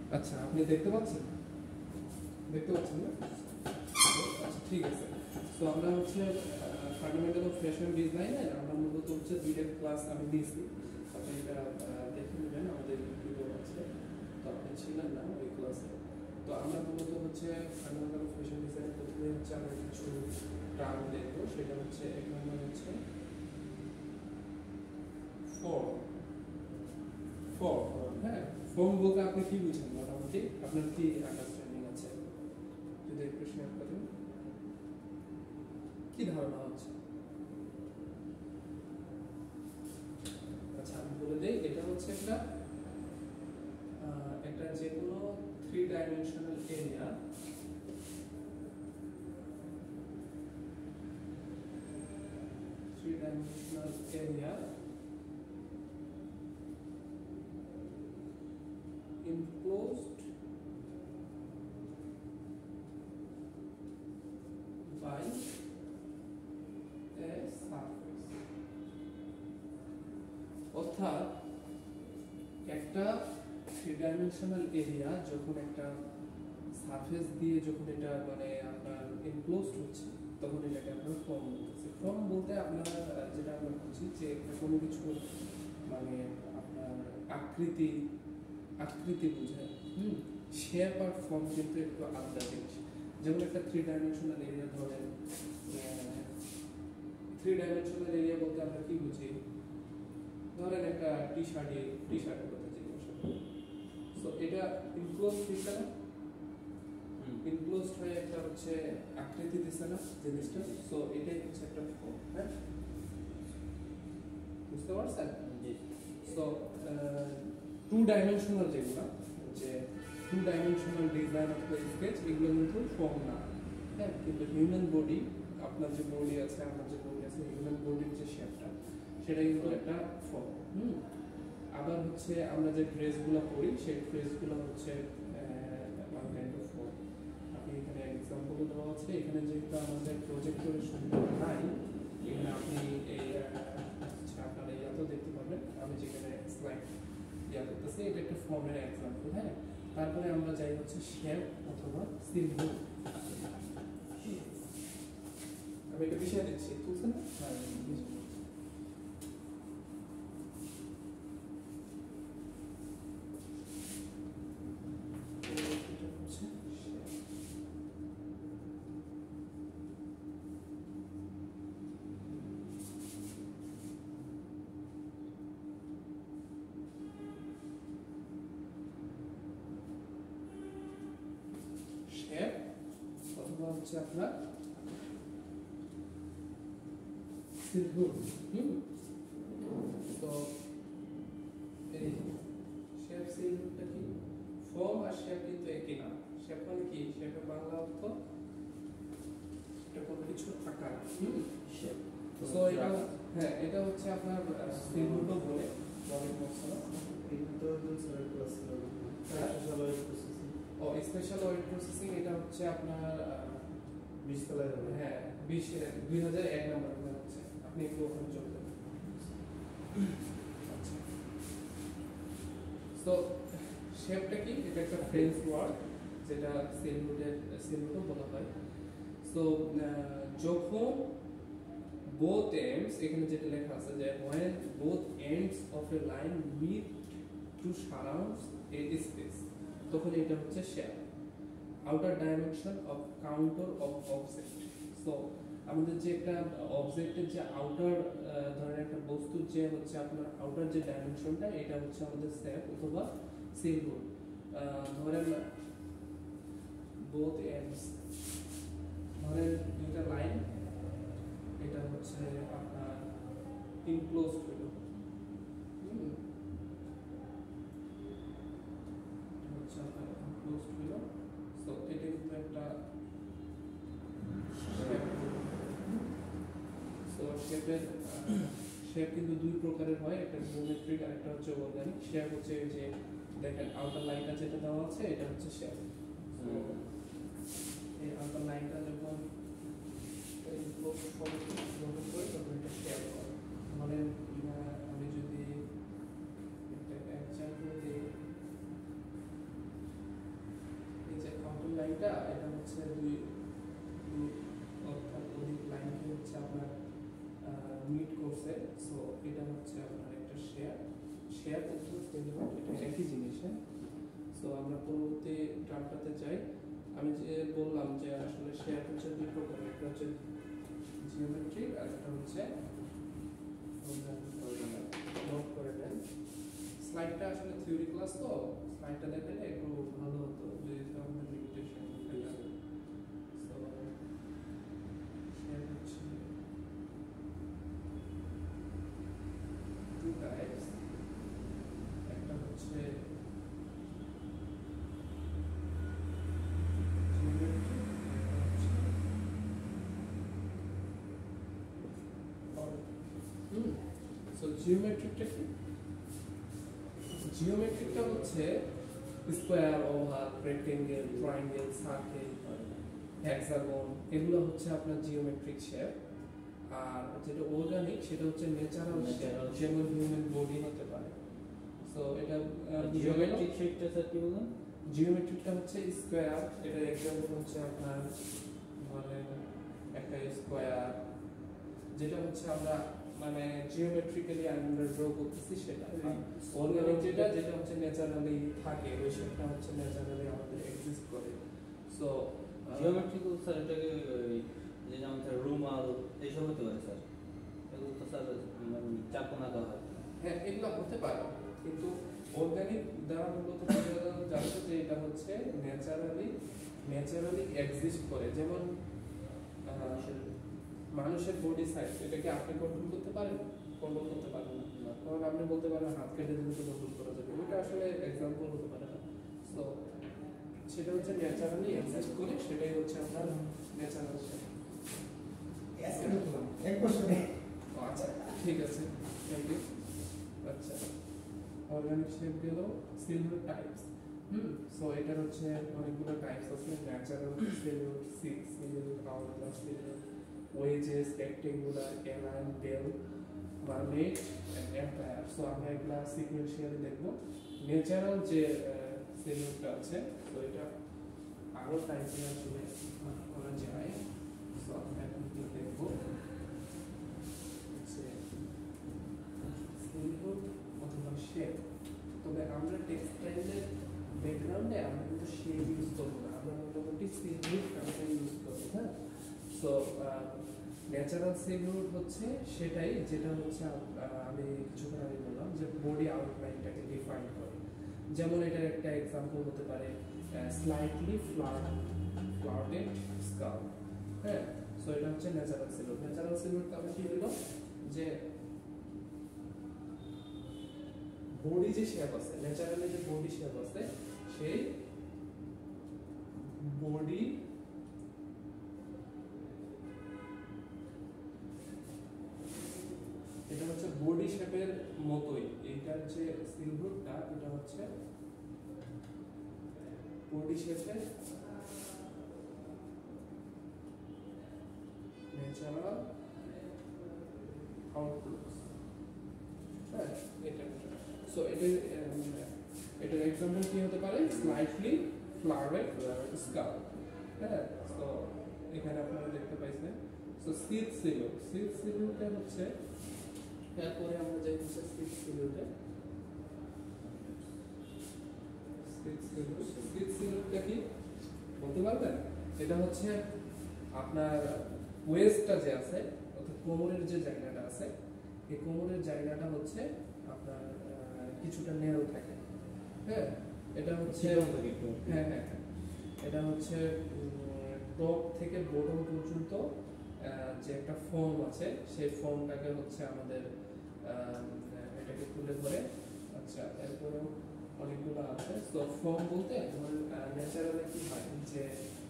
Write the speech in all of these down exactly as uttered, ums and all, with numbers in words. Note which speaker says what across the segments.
Speaker 1: আচ্ছা আপনি দেখতে পাচ্ছেন দেখতে পাচ্ছেন না আচ্ছা ঠিক আছে তো আমরা হচ্ছে ফান্ডামেন্টাল অফ ফ্যাশন ডিজাইনের আমরা মূলত হচ্ছে দুইটা ক্লাস আমি দিয়েছি আপনি এটা দেখে নেবেন আমাদের ইউটিউবে আছে তো আপনি ছিলেন না ওই ক্লাসে তো আমরা মূলত হচ্ছে ফান্ডামেন্টাল অফ ফ্যাশন ডিজাইনের প্রথমে হচ্ছে আমরা কিছু টার্ম দেখবো সেটা হচ্ছে এক নম্বর হচ্ছে ফর্ম ফর্ম হ্যাঁ ফর্ম বলতে আপনি কি বুঝেন মোটামুটি আপনার কি আন্ডারস্ট্যান্ডিং আছে যদি একটু শেয়ার করেন কি ধারণা হচ্ছে আচ্ছা আমি বলে দেই এটা হচ্ছে একটা একটা যে কোনো three dimensional area three dimensional area enclosed by a surface অর্থাৎ একটা থ্রি ডাইমেনশনাল এরিয়া যখন একটা সারফেস দিয়ে যখন এটা মানে আপনার এনক্লোজড হচ্ছে তখন এটাকে আমরা ফর্ম বলতেছি ফর্ম বলতে আপনার যেটা আমরা বুঝি যে কোনো কিছু মানে আপনার আকৃতি আকৃতি বোঝায় হুম শেপ আর ফর্ম কিন্তু একটু আলাদা জিনিস যেমন একটা থ্রি ডাইমেনশনাল এরিয়া ধরেন থ্রি ডাইমেনশনাল এরিয়া বলতে আমরা কি বুঝি ধরেন একটা টি শার্টে টি শার্টের কথা জিজ্ঞাসা করি সো এটা ইনক্লোজড দিচ্ছে না ইনক্লোজড হয়ে একটা হচ্ছে আকৃতি দিচ্ছে না জিনিসটা সো এটাই হচ্ছে একটা ফর্ম হ্যাঁ বুঝতে পারছেন জি সো টু ডাইমেনশনাল যেগুলো যে two dimensional design of the sketch এগুলো কিন্তু ফর্ম না হ্যাঁ কিন্তু হিউম্যান বডি আপনার যে বডি আছে আমার যে বডি আছে হিউম্যান বডির যে শেপটা সেটা কিন্তু একটা ফর্ম হুম আবার হচ্ছে আমরা যে ড্রেসগুলো পরি সেই ড্রেসগুলো হচ্ছে ওয়ান কাইন্ড অফ ফর্ম আপনি এখানে এক্সাম্পল দেওয়া আছে এখানে যেহেতু আমাদের প্রজেক্টরের সুবিধা নাই এখানে আপনি এই আচ্ছা আপনারা ইয়াতেও দেখতে পাবেন আমি যেখানে স্লাইড ইয়া করতেছি এটা একটা ফর্মের এক্সাম্পল হ্যাঁ তারপরে আমরা যাই হচ্ছে শেপ অথবা সিম্বল আমি একটা বিষয় দিচ্ছি বুঝছেন না হ্যাঁ হচ্ছে আপনার সিম্বল হুম তো এই শেপ সিম্বলটা কি ফর্ম আর শেপ কিন্তু একই না শেপ মানে কি শেপের বাংলা অর্থ এটা কোনো কিছু আকার হুম শেপ সো এটা হ্যাঁ এটা হচ্ছে আপনার সিম্বল বলে বলে মশলা এই তো দুসরা ক্লাস ছিল স্পেশাল ওয়েট প্রসেসিং ও স্পেশাল ওয়েট প্রসেসিং এটা হচ্ছে আপনার বিশ তলায় হবে হ্যাঁ বিশ দুই হাজার এক নম্বর মনে হচ্ছে আপনি একটু ওখানে চলে যাবেন আচ্ছা সো শেপটা কি এটা একটা ফ্রেঞ্চ ওয়ার্ড যেটা সিলুটেড সিলুটো বলা হয় সো যখন both ends এখানে যেটা লেখা আছে যে when both ends of a line meet to surround a space তখন এটা হচ্ছে shape outer dimension of counter of object so আমাদের যে একটা অবজেক্টের যে আউটার ধরেন একটা বস্তুর যে হচ্ছে আপনার আউটার যে ডাইমেনশনটা এটা হচ্ছে আমাদের শেপ অথবা সিম্বল ধরেন both ends ধরেন দুইটা লাইন এটা হচ্ছে আপনার ইনক্লোজড হলো হচ্ছে আপনার ইনক্লোজড হলো সো এটা কিন্তু একটা সো শেপের শেপ কিন্তু দুই প্রকারের হয় একটা জিওমেট্রিক আর একটা হচ্ছে অর্গানিক শেপ হচ্ছে যে দেখেন আউটার লাইনটা যেটা দেওয়া আছে এটা হচ্ছে শেপ এই আউটার লাইনটা যখন ইনক্লোজড ফর্ম গ্রহণ করে তখন এটা শেপ হয় মানে আমি যদি একটা এক্সাম্পল দিই স্লাইডটা এটা হচ্ছে দুই দুই অর্থাৎ অধিক লাইনকে হচ্ছে আপনার মিট করছে। সো এটা হচ্ছে আপনার একটা শেয়ার শেয়ার হচ্ছে সেলিউট, এটা একই জিনিস। হ্যাঁ, সো আমরা পরবর্তী টার্মটাতে যাই। আমি যে বললাম যে আসলে শেয়ার হচ্ছে দুই প্রকার, একটা হচ্ছে জিওমেট্রিক আর একটা হচ্ছে নোট করে দেন। স্লাইডটা আসলে থিওরি ক্লাস, তো স্লাইডটা দেখালে একটু ভালো হতো যে আমাদের লিমিটেশন ফেলা। সো শেয়ার হচ্ছে টু টাইপস, একটা হচ্ছে জিওমেট্রিকটা কি? জিওমেট্রিকটা হচ্ছে square, oval, rectangle, triangle, circle, hexagon, এগুলো হচ্ছে আপনার জিওমেট্রিক শেপ। আর যেটা অর্গানিক সেটা হচ্ছে ন্যাচারাল শেপ, যেমন হিউম্যান বডি হতে পারে। সো এটা
Speaker 2: জিওমেট্রিক শেপটা স্যার কি বলুন?
Speaker 1: জিওমেট্রিকটা হচ্ছে স্কোয়ার, এটা এক্সাম্পল হচ্ছে আপনার মানে একটা স্কোয়ার, যেটা হচ্ছে আমরা মানে জিওমেট্রিক্যালি আমরা ড্র করতেছি সেটা। অর্গানিক যেটা যেটা হচ্ছে ন্যাচারালি থাকে, ওই শেপটা হচ্ছে ন্যাচারালি আমাদের এক্সিস্ট করে। সো
Speaker 2: জিওমেট্রিক্যাল স্যার এটাকে যে যেমন স্যার রুমাল এইসব হতে পারে স্যার, এগুলো তো স্যার মানে চাপনা দেওয়া হয়।
Speaker 1: হ্যাঁ, এগুলো হতে পারে, কিন্তু অর্গানিক দ্বারা মূলত জানতে যে এটা হচ্ছে ন্যাচারালি ন্যাচারালি এক্সিস্ট করে। যেমন মানুষের বডি সাইজ, এটাকে আপনি কন্ট্রোল করতে পারেন? কন্ট্রোল করতে পারেন না। কারণ আপনি বলতে পারেন হাত কেটে দিলে তো কন্ট্রোল করা যাবে, ওটা আসলে এক্সাম্পল হতে পারে না। সো সেটা হচ্ছে ন্যাচারালি এক্সিস্ট করে, সেটাই হচ্ছে আপনার ন্যাচারাল শেপ।
Speaker 3: এক বছরে
Speaker 1: আচ্ছা, ঠিক আছে, থ্যাংক ইউ। আচ্ছা, অর্গানিক শেপ গেল, সিলভার টাইপস। হুম, সো এটার হচ্ছে অনেকগুলো টাইপস আছে। Natural silver, six silver, hourglass silver, wedges, rectangular, align, bell, mermaid and empire. So আমরা এগুলা সিকোয়েন্সিয়ালি দেখব। ন্যাচারাল যে সিলভারটা আছে, তো এটা আরো টাইপে আসলে করা যায়। সো আমরা এখন কি দেখব যে সিলভার অথবা শেপ। তবে আমরা টেক্সটাইলের ব্যাকগ্রাউন্ডে আমরা কিন্তু শেপ ইউজ করবো না, আমরা মোটামুটি সিলভার কাপটা ইউজ করবো। হ্যাঁ, সো ন্যাচারাল সিলভার হচ্ছে সেটাই যেটা হচ্ছে আমি কিছুক্ষণ আগে বললাম যে বডি আউটলাইনটাকে ডিফাইন করে। যেমন এটার একটা এক্সাম্পল হতে পারে স্লাইটলি ফ্লার্ট ফ্লার্টেড স্কাল। হ্যাঁ, সো এটা হচ্ছে ন্যাচারাল সিলভার। ন্যাচারাল সিলভার তাহলে কি হলো যে বডি যে শেপ আছে, ন্যাচারালি যে বডি শেপ আছে, সেই বডি এটা হচ্ছে বডি শেপের মতোই। এটার যে সিলভারটা এটা হচ্ছে বডি শেপের ন্যাচারাল আউটলুক। হ্যাঁ, এটা সো এটা এটার এক্সাম্পল কি হতে পারে? Slightly flowered skull. হ্যাঁ, সো এখানে আপনারা দেখতে পাইছেন। সো সিল সিলুট, সিল সিলুটটা হচ্ছে, এরপরে আমরা যাই হচ্ছে সিল সিলুটে। সিল সিলুট, সিল সিলুটটা কি বলতে পারবেন? এটা হচ্ছে আপনার ওয়েস্টটা যে আছে, অর্থাৎ কোমরের যে জায়গাটা আছে, এই কোমরের জায়গাটা হচ্ছে আপনার কিছুটা ন্যারো থাকে। হ্যাঁ, এটা হচ্ছে হ্যাঁ হ্যাঁ হ্যাঁ এটা হচ্ছে টপ থেকে বটম পর্যন্ত যে একটা ফর্ম আছে, সেই ফর্মটাকে হচ্ছে আমাদের এটাকে তুলে ধরে। আচ্ছা, এরপরেও অনেকগুলো আছে। তো ফর্ম বলতে ন্যাচারালি কি হয় যে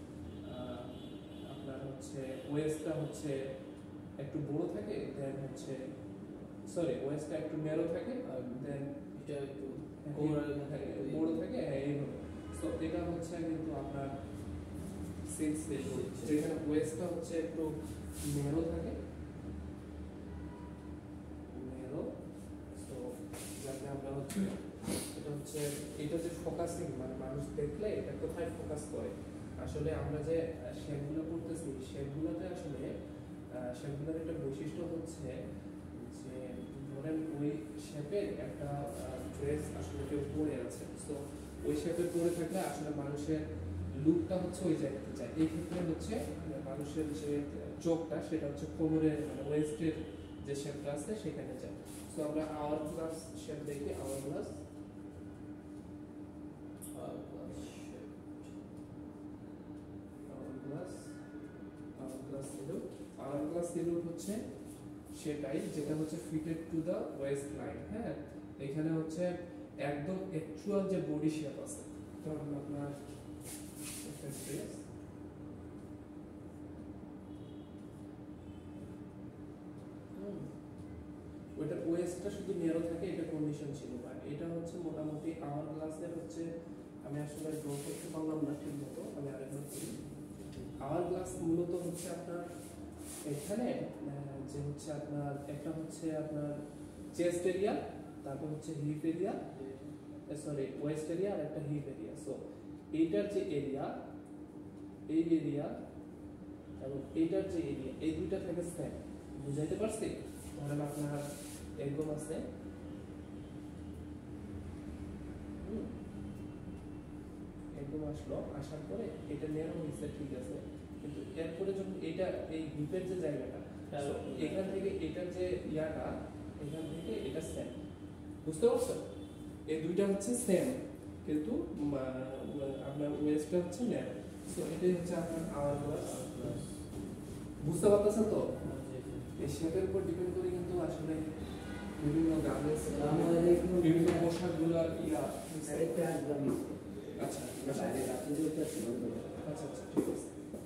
Speaker 1: আপনার হচ্ছে ওয়েস্টটা হচ্ছে একটু বড় থাকে, দেন হচ্ছে সরি ওয়েস্টটা একটু ন্যারো থাকে, আর দেন
Speaker 2: এটা একটু
Speaker 1: বড় থাকে। হ্যাঁ, এইভাবে। সো এটা হচ্ছে কিন্তু আপনার সিক্স সিলুট, যেখানে ওয়েস্টটা হচ্ছে একটু ন্যারো থাকে, ন্যারো। সো যাতে আমরা হচ্ছে এটা হচ্ছে এটা যে ফোকাসিং, মানে মানুষ দেখলে এটা কোথায় ফোকাস করে, আসলে আমরা যে শেপগুলো করতেছি শেপগুলোতে আসলে শেপগুলোর একটা বৈশিষ্ট্য হচ্ছে যে ধরেন ওই শেপের একটা ড্রেস আসলে কেউ পরে আছে, তো ওই শেপের পরে থাকলে আসলে মানুষের লুকটা হচ্ছে ওই জায়গাতে যায়। এই ক্ষেত্রে হচ্ছে মানুষের যে চোখটা সেটা হচ্ছে কোমরের মানে ওয়েস্টের যে শেপটা আছে সেখানে যায়। তো আমরা আওয়ার গ্লাস শেপ দেখি, আওয়ার গ্লাস হচ্ছে সেটাই যেটা হচ্ছে fitted to the waist line. হ্যাঁ, এখানে হচ্ছে একদম অ্যাকচুয়াল যে বডি শেপ আছে, ধরুন আপনার একটা ড্রেস ওইটা ওয়েস্টটা শুধু ন্যারো থাকে, এটা কন্ডিশন ছিল। আর এটা হচ্ছে মোটামুটি আওয়ার গ্লাসের হচ্ছে আমি আসলে ড্র করতে পারলাম না ঠিক মতো, আমি আরেকবার করি। আওয়ার গ্লাস মূলত হচ্ছে আপনার এখানে যে হচ্ছে আপনার একটা হচ্ছে আপনার চেস্ট এরিয়া, তারপর হচ্ছে hip area, sorry waist area আর একটা হিপ এরিয়া। সো এইটার যে এরিয়া, এই এরিয়া এবং এইটার যে এরিয়া, এই দুইটা থেকে সেম। বুঝাইতে পারছি? ধরেন আপনার এরকম আছে, এরকম আসলো, আসার পরে এটা নেওয়া হয়েছে ঠিক আছে, কিন্তু এরপরে যখন এটা এই হিপের যে জায়গাটা এখান থেকে এটার যে ইয়াটা এখান থেকে এটা সেম। বুঝতে পারছো? এই দুইটা হচ্ছে সেম, কিন্তু আপনার ওয়েস্টটা হচ্ছে ন্যারো। সো এটাই হচ্ছে আপনার আওয়ার গ্লাস। বুঝতে পারতেছেন তো? এই শেপের উপর ডিপেন্ড করে কিন্তু আসলে বিভিন্ন গার্মেন্টস বিভিন্ন পোশাকগুলোর ইয়া একটা একদম আচ্ছা আচ্ছা আচ্ছা আচ্ছা ঠিক আছে।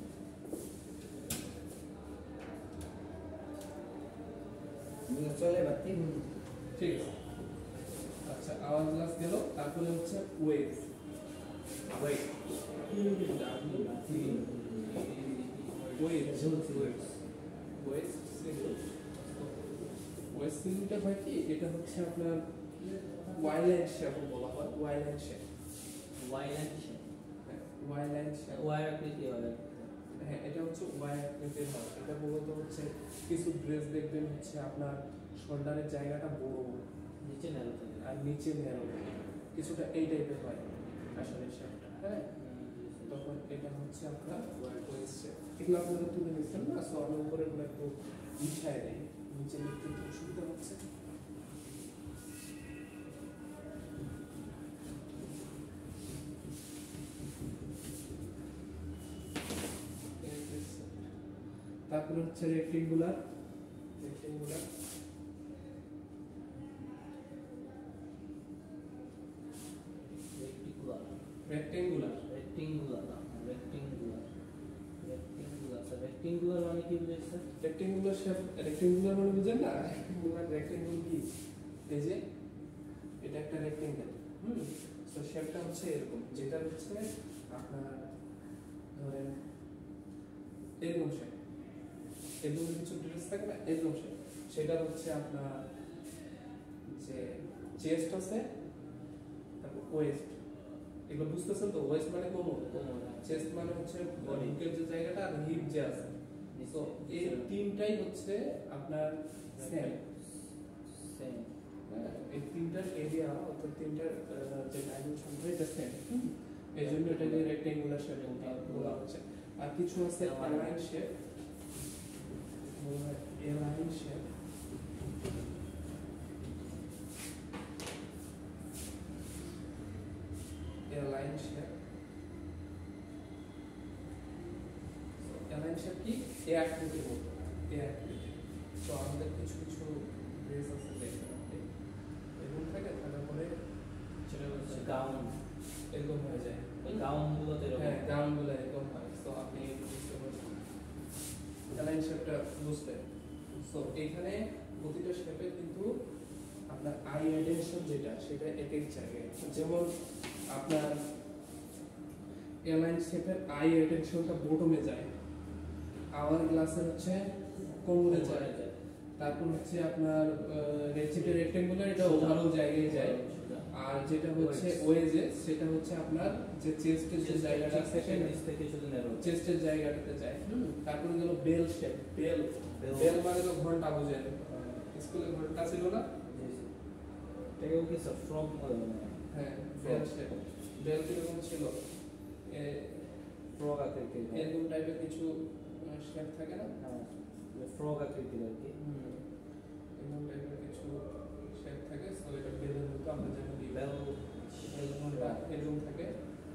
Speaker 1: চলে বাতি ঠিক আছে। আচ্ছা আওয়ার গ্লাস গেল, তারপরে হচ্ছে wait wait wait wait wait wait সিলিংটা হয় কি, এটা হচ্ছে আপনার ওয়াইল্যান্ড শেপ বলা হয়। ওয়াইল্যান্ড শেপ
Speaker 2: ওয়াইল্যান্ড শেপ
Speaker 1: ওয়াইল্যান্ড শেপ
Speaker 2: ওয়ার আকৃতি হয়।
Speaker 1: হ্যাঁ, এটা হচ্ছে ওয়াই আকৃতির হয়। এটা মূলত হচ্ছে কিছু ড্রেস দেখবেন হচ্ছে আপনার শোল্ডারের জায়গাটা বড়
Speaker 2: নিচে ন্যারো থাকে
Speaker 1: আর নিচে ন্যারো, কিছুটা এই টাইপের হয় আসলে শেপটা। হ্যাঁ, তখন এটা হচ্ছে আপনার ওয়েস্ট শেপ। এগুলো আপনারা তুলে নিচ্ছেন না, সো আমি উপরে গুলো একটু বিছায় দেই, নিচে লিখতে একটু সুবিধা হচ্ছে। তারপরে হচ্ছে rectangular rectangular rectangular
Speaker 2: rectangular rectangular rectangular sir rectangular মানে কি বুঝাইছে?
Speaker 1: রেক্টেঙ্গুলার শেপ রেক্টেঙ্গুলার মানে বুঝেন না? রেক্টেঙ্গুলার রেক্টেঙ্গুল কি, এই যে এটা একটা রেক্টেঙ্গেল। হুম, সো শেপটা হচ্ছে এরকম, যেটা হচ্ছে আপনার ধরেন এরকম শেপ, এরকম কিছু ড্রেস থাকে না এরকম শেপ, সেটা হচ্ছে আপনার যে চেস্ট আছে তারপর ওয়েস্ট, এগুলো বুঝতেছেন তো? ওয়েস্ট মানে কোমর, চেস্ট মানে হচ্ছে বুকের যে জায়গাটা, আর হিপ যে আছে। সো এই তিনটাই হচ্ছে আপনার সেম
Speaker 2: সেম
Speaker 1: এই তিনটার এরিয়া অর্থাৎ তিনটার যে ডাইমেনশনটা এটা সেম। এই জন্য এটাকে রেক্টেঙ্গুলার শেপ বলা হচ্ছে। আর কিছু আছে align shape, align shape align shape align shape কি এ আকৃতির মতো, এ আকৃতি। তো আমাদের কিছু কিছু ড্রেস আছে দেখতে পাচ্ছি এরকম থাকে, তারপরে
Speaker 2: সেটা হচ্ছে গাউন
Speaker 1: এরকম হয়ে যায়।
Speaker 2: গাউন গুলো তো
Speaker 1: হ্যাঁ, গাউন গুলো এরকম হয়। তো আপনি বুঝতে পারছেন অ্যালাইন শেপটা বুঝতে। সো এখানে প্রতিটা শেপে কিন্তু আপনার আই অ্যাটেনশন যেটা সেটা এক এক জায়গায়, যেমন আপনার অ্যালাইন শেপের আই অ্যাটেনশনটা বটমে যায়, আওয়ার গ্লাসের হচ্ছে কোমরে যায়, তারপর হচ্ছে আপনার রেক্টেঙ্গুলার এটা ওভারঅল জায়গায় যায়, আর যেটা হচ্ছে ওয়েজেস সেটা হচ্ছে আপনার যে চেস্টের যে জায়গাটা আছে
Speaker 2: নিচ থেকে শুধু ন্যারো
Speaker 1: চেস্টের জায়গাটাতে যায়। হুম তারপরে গেল বেল শেপ। বেল বেল মানে তো ঘন্টা বুঝেন, স্কুলে ঘন্টা ছিল না?
Speaker 2: এটাও কি সব ফ্রম
Speaker 1: হ্যাঁ বেল শেপ। বেল কিরকম ছিল? এ
Speaker 2: ফ্রগ আকৃতির
Speaker 1: এরকম টাইপের কিছু শেপ থাকে না?
Speaker 2: হ্যাঁ ফ্রগ আকৃতির আর কি।
Speaker 1: হুম এরকম টাইপের কিছু শেপ থাকে। সো এটা বেলের মতো আমরা জানি বেল বেল ঘন্টা এরকম থাকে।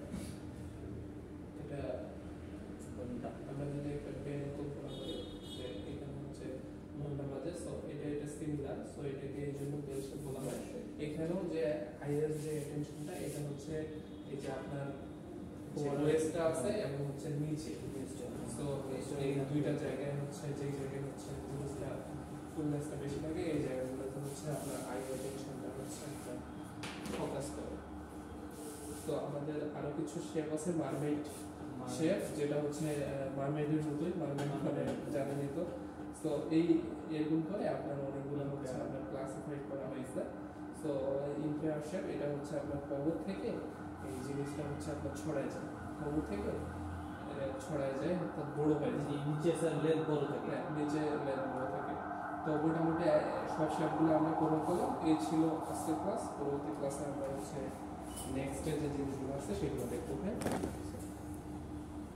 Speaker 1: এটা ঘন্টা আমরা যদি একটা বেল কল্পনা করি যে এখানে হচ্ছে ঘন্টা বাজে, সো এটা এটা সিমিলার। সো এটাকে এই জন্য বেল শেপ বলা হয়। এখানেও যে আইএস যে অ্যাটেনশনটা এটা হচ্ছে এই যে আপনার ওয়েস্টটা আছে এবং হচ্ছে নিচে। সো এই দুইটা জায়গায় হচ্ছে যে জায়গায় হচ্ছে জিনিসটা ফুলনেসটা বেশি থাকে এই জায়গাগুলোতে হচ্ছে আপনার আই অ্যাটেনশনটা হচ্ছে একটা ফোকাস করে। তো আমাদের আরো কিছু শেপ আছে মারমেড শেপ, যেটা হচ্ছে মারমেডের মতোই, মারমেড মানে জানেনই তো। সো এই এরকম করে আপনার অনেকগুলো হচ্ছে আপনার ক্লাসিফাইড করা হয়েছে। সো ইনফ্লার শেপ এটা হচ্ছে আপনার কবর থেকে এই জিনিসটা হচ্ছে আপনার ছড়ায় যায়, কবর থেকে ছড়ায় যায় অর্থাৎ বড় হয়ে যায়।
Speaker 2: নিচে স্যার লেন্থ বড় থাকে,
Speaker 1: নিচে লেন্থ বড় থাকে। তো মোটামুটি সব শেপগুলো আমরা কভার করলাম। এই ছিল আজকের ক্লাস। পরবর্তী ক্লাসে আমরা হচ্ছে নেক্সট যে জিনিসগুলো আছে সেগুলো দেখবো। হ্যাঁ।